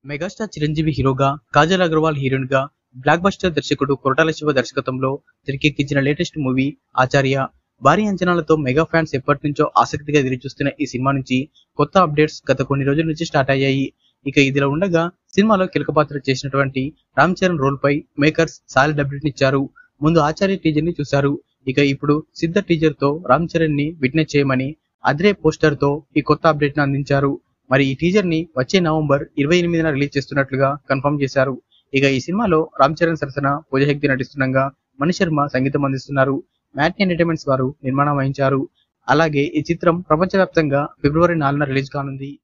Megastar Chiranjeevi హీరోగా, Kajal Agarwal heroine గా, blockbuster దర్శకుడు కొరటాల శివ దర్శకత్వంలో తెరకెక్కించిన లేటెస్ట్ మూవీ 'ఆచార్య'. భారీ అంచనాలతో మెగా ఫ్యాన్స్ ఎప్పటినుంచో ఆసక్తిగా ఎదురుచూస్తున్న ఈ సినిమా నుంచి కొత్త అప్డేట్స్ గత కొన్ని రోజుల నుంచి స్టార్ట్ అయ్యాయి. ఇక ఇదిలా ఉండగా సినిమాలో కీలక పాత్ర చేసినటువంటి రామ్ చరణ్ రోల్ పై మేకర్స్ సాలిడ్ అప్డేట్ ఇచ్చారు. ముందు 'ఆచార్య' టీజర్ ని చూశారు. ఇక ఇప్పుడు సిద్ధ టీజర్ తో రామ్ చరణ్ ని విట్నెస్ చేయమని అద్రే పోస్టర్ తో ఈ కొత్త అప్డేట్ ని అందించారు. మరి ఈ టీజర్ ని వచ్చే నవంబర్ 28న రిలీజ్ చేస్తున్నట్లుగా కన్ఫర్మ్ చేశారు. ఇక ఈ సినిమాలో రామ్ చరణ్ సరసన పూజ హెగ్డే నటిస్తుండగా మణి శర్మ సంగీతం అందిస్తున్నారు. మ్యాట్ని ఎంటర్టైన్మెంట్స్ వారు నిర్మాణం వహించారు. అలాగే ఈ చిత్రం ప్రపంచవ్యాప్తంగా ఫిబ్రవరి 4న రిలీజ్ కానుంది.